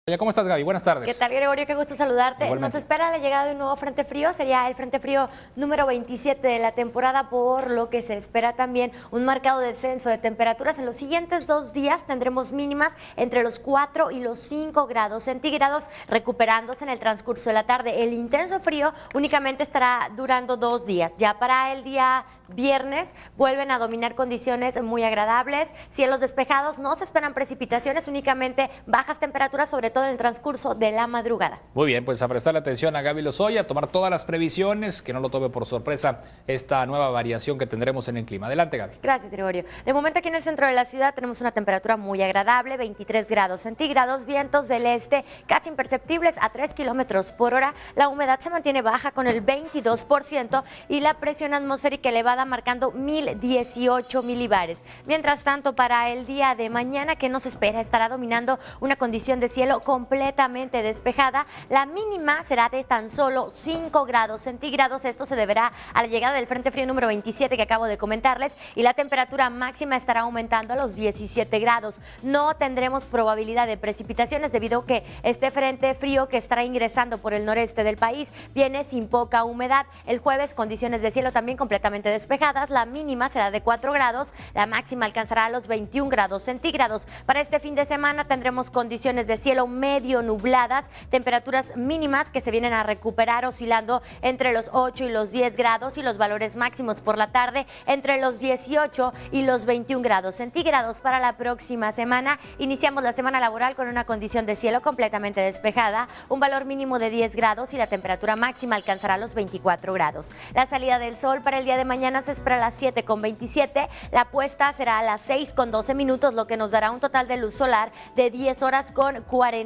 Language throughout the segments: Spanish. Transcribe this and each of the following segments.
¿Cómo estás, Gaby? Buenas tardes. ¿Qué tal, Gregorio? Qué gusto saludarte. Igualmente. Nos espera la llegada de un nuevo frente frío, sería el frente frío número 27 de la temporada, por lo que se espera también un marcado descenso de temperaturas. En los siguientes 2 días tendremos mínimas entre los 4 y los 5 grados centígrados, recuperándose en el transcurso de la tarde. El intenso frío únicamente estará durando 2 días. Ya para el día viernes vuelven a dominar condiciones muy agradables, cielos despejados, no se esperan precipitaciones, únicamente bajas temperaturas, sobre todo en el transcurso de la madrugada. Muy bien, pues a prestarle atención a Gaby Lozoya, a tomar todas las previsiones, que no lo tome por sorpresa esta nueva variación que tendremos en el clima. Adelante, Gaby. Gracias, Gregorio. De momento aquí en el centro de la ciudad tenemos una temperatura muy agradable, 23 grados centígrados, vientos del este casi imperceptibles a 3 kilómetros por hora, la humedad se mantiene baja con el 22% y la presión atmosférica elevada marcando 1018 milibares. Mientras tanto, para el día de mañana, que nos espera, estará dominando una condición de cielo completamente despejada. La mínima será de tan solo 5 grados centígrados. Esto se deberá a la llegada del frente frío número 27 que acabo de comentarles, y la temperatura máxima estará aumentando a los 17 grados. No tendremos probabilidad de precipitaciones debido a que este frente frío que estará ingresando por el noreste del país viene sin poca humedad. El jueves, condiciones de cielo también completamente despejadas. La mínima será de 4 grados, la máxima alcanzará los 21 grados centígrados. Para este fin de semana tendremos condiciones de cielo medio nubladas, temperaturas mínimas que se vienen a recuperar oscilando entre los 8 y los 10 grados y los valores máximos por la tarde entre los 18 y los 21 grados centígrados. Para la próxima semana iniciamos la semana laboral con una condición de cielo completamente despejada, un valor mínimo de 10 grados y la temperatura máxima alcanzará los 24 grados. La salida del sol para el día de mañana se espera a las 7:27, la puesta será a las 6:12, lo que nos dará un total de luz solar de 10 horas con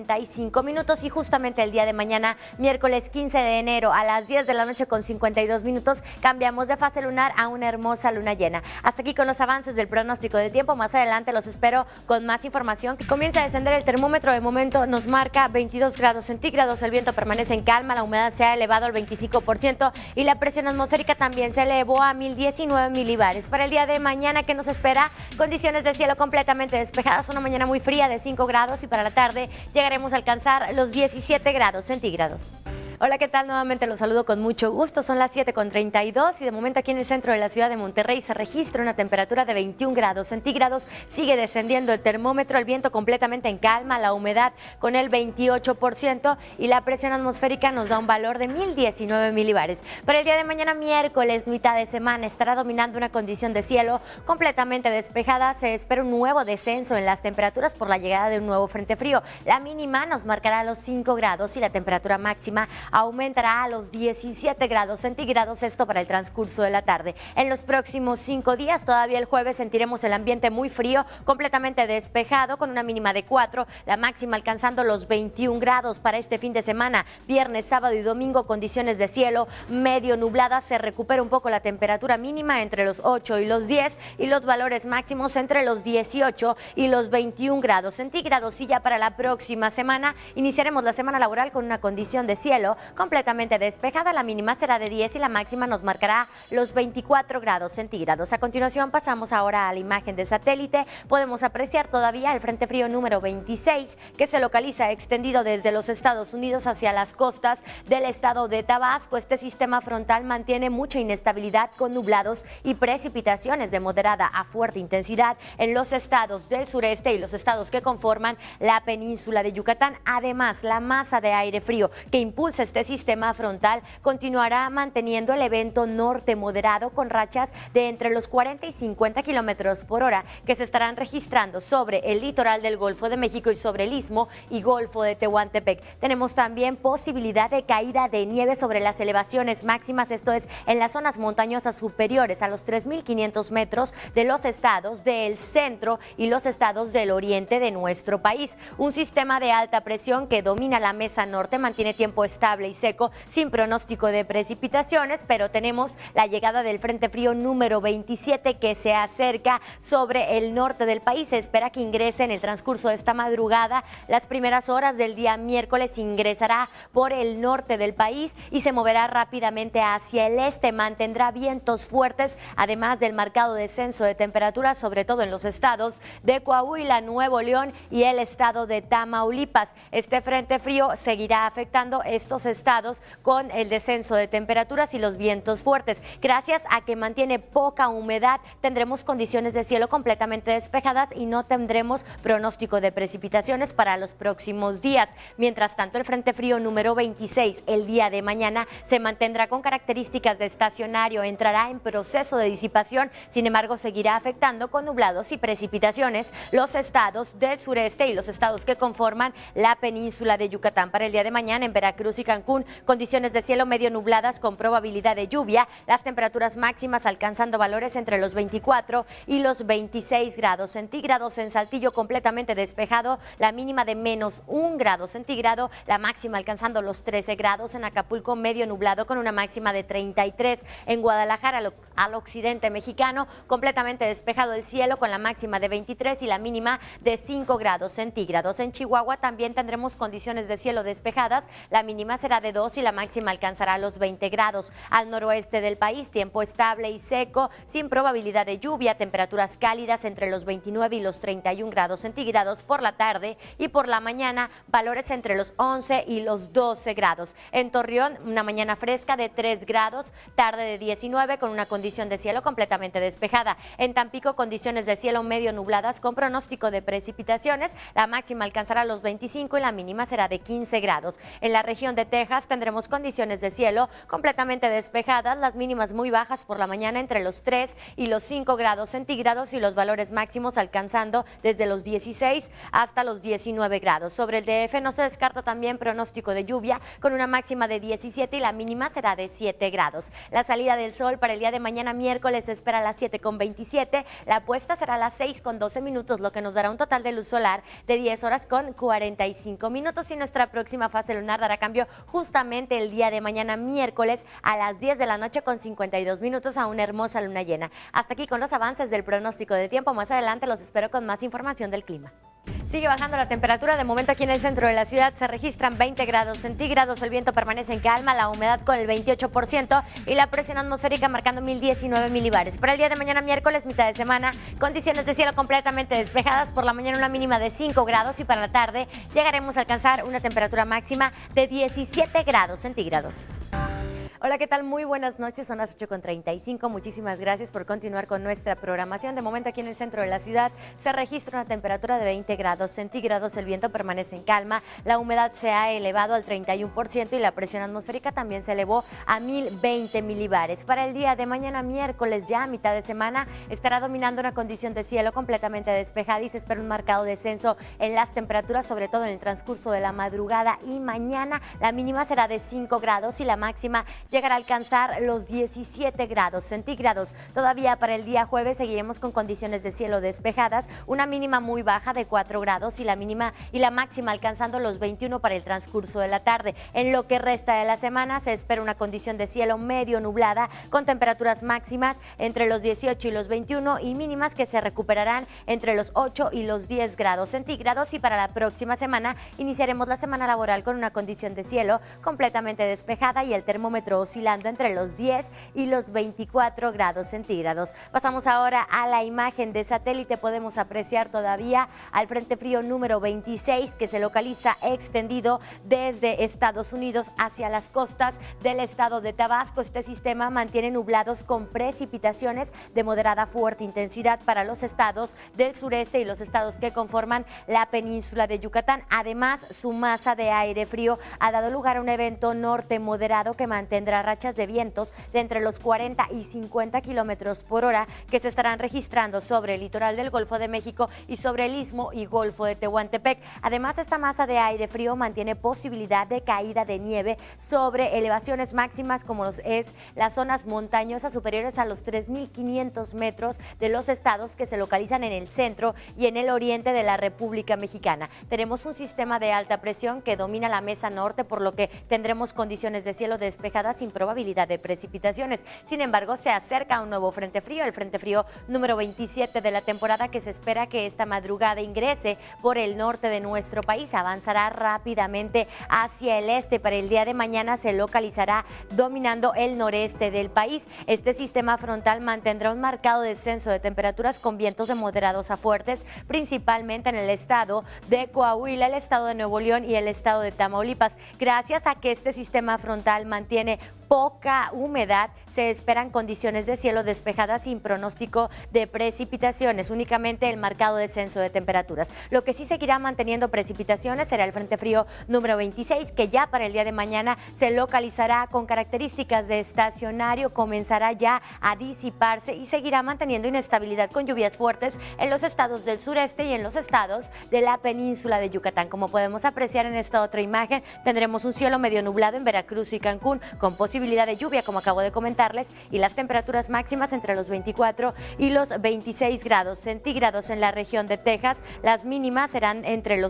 45 minutos, y justamente el día de mañana, miércoles 15 de enero a las 10 de la noche con 52 minutos, cambiamos de fase lunar a una hermosa luna llena. Hasta aquí con los avances del pronóstico del tiempo. Más adelante los espero con más información. Comienza a descender el termómetro, de momento nos marca 22 grados centígrados, el viento permanece en calma, la humedad se ha elevado al 25% y la presión atmosférica también se elevó a 1019 milibares. Para el día de mañana, ¿qué nos espera? Condiciones de cielo completamente despejadas, una mañana muy fría de 5 grados y para la tarde llegaremos a alcanzar los 17 grados centígrados. Hola, ¿qué tal? Nuevamente los saludo con mucho gusto. Son las 7:32 y de momento aquí en el centro de la ciudad de Monterrey se registra una temperatura de 21 grados centígrados. Sigue descendiendo el termómetro, el viento completamente en calma, la humedad con el 28% y la presión atmosférica nos da un valor de 1019 milibares. Para el día de mañana, miércoles, mitad de semana, estará dominando una condición de cielo completamente despejada. Se espera un nuevo descenso en las temperaturas por la llegada de un nuevo frente frío. La mínima nos marcará los 5 grados y la temperatura máxima aumentará a los 17 grados centígrados, esto para el transcurso de la tarde. En los próximos 5 días, todavía el jueves, sentiremos el ambiente muy frío, completamente despejado, con una mínima de 4, la máxima alcanzando los 21 grados. Para este fin de semana, viernes, sábado y domingo, condiciones de cielo medio nubladas, se recupera un poco la temperatura mínima entre los 8 y los 10 y los valores máximos entre los 18 y los 21 grados centígrados. Y ya para la próxima semana, iniciaremos la semana laboral con una condición de cielo completamente despejada, la mínima será de 10 y la máxima nos marcará los 24 grados centígrados. A continuación pasamos ahora a la imagen de satélite. Podemos apreciar todavía el frente frío número 26 que se localiza extendido desde los Estados Unidos hacia las costas del estado de Tabasco. Este sistema frontal mantiene mucha inestabilidad con nublados y precipitaciones de moderada a fuerte intensidad en los estados del sureste y los estados que conforman la península de Yucatán. Además, la masa de aire frío que impulsa este sistema frontal continuará manteniendo el evento norte moderado con rachas de entre los 40 y 50 kilómetros por hora que se estarán registrando sobre el litoral del Golfo de México y sobre el Istmo y Golfo de Tehuantepec. Tenemos también posibilidad de caída de nieve sobre las elevaciones máximas, esto es en las zonas montañosas superiores a los 3.500 metros de los estados del centro y los estados del oriente de nuestro país. Un sistema de alta presión que domina la mesa norte mantiene tiempo estable estable y seco, sin pronóstico de precipitaciones, pero tenemos la llegada del Frente Frío número 27 que se acerca sobre el norte del país. Se espera que ingrese en el transcurso de esta madrugada. Las primeras horas del día miércoles ingresará por el norte del país y se moverá rápidamente hacia el este. Mantendrá vientos fuertes, además del marcado descenso de temperaturas, sobre todo en los estados de Coahuila, Nuevo León y el estado de Tamaulipas. Este frente frío seguirá afectando estos estados con el descenso de temperaturas y los vientos fuertes. Gracias a que mantiene poca humedad, tendremos condiciones de cielo completamente despejadas y no tendremos pronóstico de precipitaciones para los próximos días. Mientras tanto, el frente frío número 26 el día de mañana se mantendrá con características de estacionario, entrará en proceso de disipación, sin embargo seguirá afectando con nublados y precipitaciones los estados del sureste y los estados que conforman la península de Yucatán. Para el día de mañana en Veracruz y Cancún, condiciones de cielo medio nubladas con probabilidad de lluvia, las temperaturas máximas alcanzando valores entre los 24 y los 26 grados centígrados. En Saltillo completamente despejado, la mínima de -1 grado centígrado, la máxima alcanzando los 13 grados. En Acapulco medio nublado con una máxima de 33. En Guadalajara, al occidente mexicano, completamente despejado el cielo con la máxima de 23 y la mínima de 5 grados centígrados. En Chihuahua también tendremos condiciones de cielo despejadas, la mínima será de 2 y la máxima alcanzará los 20 grados. Al noroeste del país, tiempo estable y seco, sin probabilidad de lluvia, temperaturas cálidas entre los 29 y los 31 grados centígrados por la tarde, y por la mañana valores entre los 11 y los 12 grados. En Torreón, una mañana fresca de 3 grados, tarde de 19 con una condición de cielo completamente despejada. En Tampico, condiciones de cielo medio nubladas con pronóstico de precipitaciones, la máxima alcanzará los 25 y la mínima será de 15 grados. En la región de Texas tendremos condiciones de cielo completamente despejadas, las mínimas muy bajas por la mañana entre los 3 y los 5 grados centígrados y los valores máximos alcanzando desde los 16 hasta los 19 grados. Sobre el DF no se descarta también pronóstico de lluvia con una máxima de 17 y la mínima será de 7 grados. La salida del sol para el día de mañana miércoles se espera a las 7:27, la puesta será a las 6:12 minutos, lo que nos dará un total de luz solar de 10 horas con 45 minutos y nuestra próxima fase lunar dará cambio justamente el día de mañana miércoles a las 10 de la noche con 52 minutos a una hermosa luna llena. Hasta aquí con los avances del pronóstico de tiempo. Más adelante los espero con más información del clima. Sigue bajando la temperatura, de momento aquí en el centro de la ciudad se registran 20 grados centígrados, el viento permanece en calma, la humedad con el 28% y la presión atmosférica marcando 1019 milibares. Para el día de mañana miércoles, mitad de semana, condiciones de cielo completamente despejadas, por la mañana una mínima de 5 grados y para la tarde llegaremos a alcanzar una temperatura máxima de 17 grados centígrados. Hola, ¿qué tal? Muy buenas noches, son las 8:35. Muchísimas gracias por continuar con nuestra programación. De momento aquí en el centro de la ciudad se registra una temperatura de 20 grados centígrados, el viento permanece en calma, la humedad se ha elevado al 31% y la presión atmosférica también se elevó a 1020 milibares. Para el día de mañana miércoles, ya a mitad de semana, estará dominando una condición de cielo completamente despejada y se espera un marcado descenso en las temperaturas, sobre todo en el transcurso de la madrugada y mañana. La mínima será de 5 grados y la máxima llegará a alcanzar los 17 grados centígrados. Todavía para el día jueves seguiremos con condiciones de cielo despejadas, una mínima muy baja de 4 grados y la mínima y la máxima alcanzando los 21 para el transcurso de la tarde. En lo que resta de la semana se espera una condición de cielo medio nublada con temperaturas máximas entre los 18 y los 21 y mínimas que se recuperarán entre los 8 y los 10 grados centígrados, y para la próxima semana iniciaremos la semana laboral con una condición de cielo completamente despejada y el termómetro oscilando entre los 10 y los 24 grados centígrados. Pasamos ahora a la imagen de satélite. Podemos apreciar todavía al frente frío número 26 que se localiza extendido desde Estados Unidos hacia las costas del estado de Tabasco. Este sistema mantiene nublados con precipitaciones de moderada a fuerte intensidad para los estados del sureste y los estados que conforman la península de Yucatán. Además, su masa de aire frío ha dado lugar a un evento norte moderado que mantendrá tendrá rachas de vientos de entre los 40 y 50 kilómetros por hora que se estarán registrando sobre el litoral del Golfo de México y sobre el Istmo y Golfo de Tehuantepec. Además, esta masa de aire frío mantiene posibilidad de caída de nieve sobre elevaciones máximas como es las zonas montañosas superiores a los 3.500 metros de los estados que se localizan en el centro y en el oriente de la República Mexicana. Tenemos un sistema de alta presión que domina la mesa norte, por lo que tendremos condiciones de cielo despejadas sin probabilidad de precipitaciones. Sin embargo, se acerca un nuevo frente frío, el frente frío número 27 de la temporada, que se espera que esta madrugada ingrese por el norte de nuestro país. Avanzará rápidamente hacia el este. Para el día de mañana se localizará dominando el noreste del país. Este sistema frontal mantendrá un marcado descenso de temperaturas con vientos de moderados a fuertes, principalmente en el estado de Coahuila, el estado de Nuevo León y el estado de Tamaulipas. Gracias a que este sistema frontal mantiene poca humedad, se esperan condiciones de cielo despejadas sin pronóstico de precipitaciones, únicamente el marcado descenso de temperaturas. Lo que sí seguirá manteniendo precipitaciones será el frente frío número 26, que ya para el día de mañana se localizará con características de estacionario, comenzará ya a disiparse y seguirá manteniendo inestabilidad con lluvias fuertes en los estados del sureste y en los estados de la península de Yucatán. Como podemos apreciar en esta otra imagen, tendremos un cielo medio nublado en Veracruz y Cancún, con posibilidad de lluvia, como acabo de comentarles, y las temperaturas máximas entre los 24 y los 26 grados centígrados. En la región de Texas, las mínimas serán entre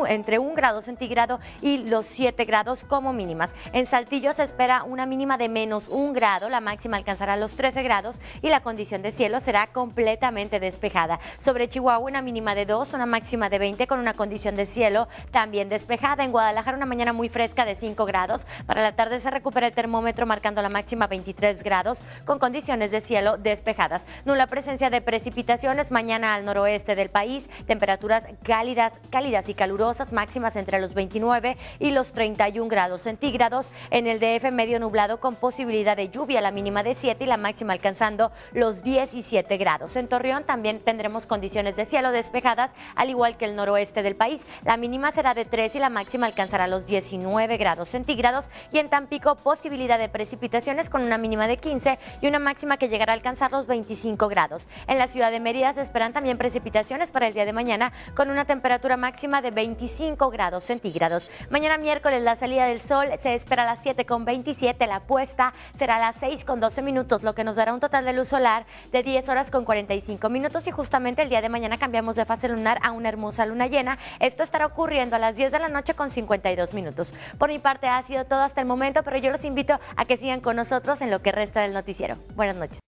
1 grado centígrado y los 7 grados como mínimas. En Saltillo se espera una mínima de -1 grado, la máxima alcanzará los 13 grados y la condición de cielo será completamente despejada. Sobre Chihuahua, una mínima de 2, una máxima de 20 con una condición de cielo también despejada. En Guadalajara, una mañana muy fresca de 5 grados. Para la tarde se recupera el termómetro marcando la máxima 23 grados con condiciones de cielo despejadas. Nula presencia de precipitaciones mañana al noroeste del país. Temperaturas cálidas y calurosas, máximas entre los 29 y los 31 grados centígrados. En el DF, medio nublado con posibilidad de lluvia, la mínima de 7 y la máxima alcanzando los 17 grados. En Torreón también tendremos condiciones de cielo despejadas, al igual que el noroeste del país. La mínima será de 3 y la máxima alcanzará los 19 grados centígrados. Y en Tampico, posibilidad de precipitaciones con una mínima de 15 y una máxima que llegará a alcanzar los 25 grados. En la ciudad de Mérida se esperan también precipitaciones para el día de mañana con una temperatura máxima de 25 grados centígrados. Mañana miércoles la salida del sol se espera a las 7:27, la puesta será a las 6:12 minutos, lo que nos dará un total de luz solar de 10 horas con 45 minutos y justamente el día de mañana cambiamos de fase lunar a una hermosa luna llena. Esto estará ocurriendo a las 10 de la noche con 52 minutos. Por mi parte ha sido todo hasta el momento, pero yo los invito a que sigan con nosotros en lo que resta del noticiero. Buenas noches.